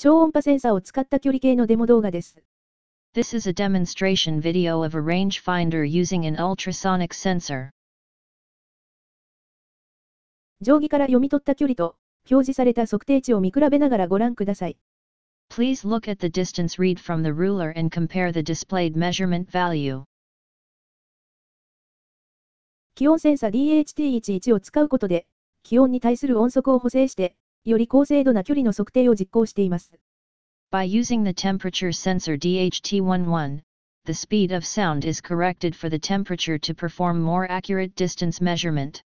超音波センサを使った距離計のデモ動画です。 This is a demonstration video of a rangefinder using an ultrasonic sensor. 定規から読み取った距離と表示された測定値を見比べながらご覧ください。 Please look at the distance read from the ruler and compare the displayed measurement value. 気温センサ DHT11 を使うことで、気温に対する音速を補正して、より高精度な距離の測定を実行しています。 By using the temperature sensor DHT11, the speed of sound is corrected for the temperature to perform more accurate distance measurement.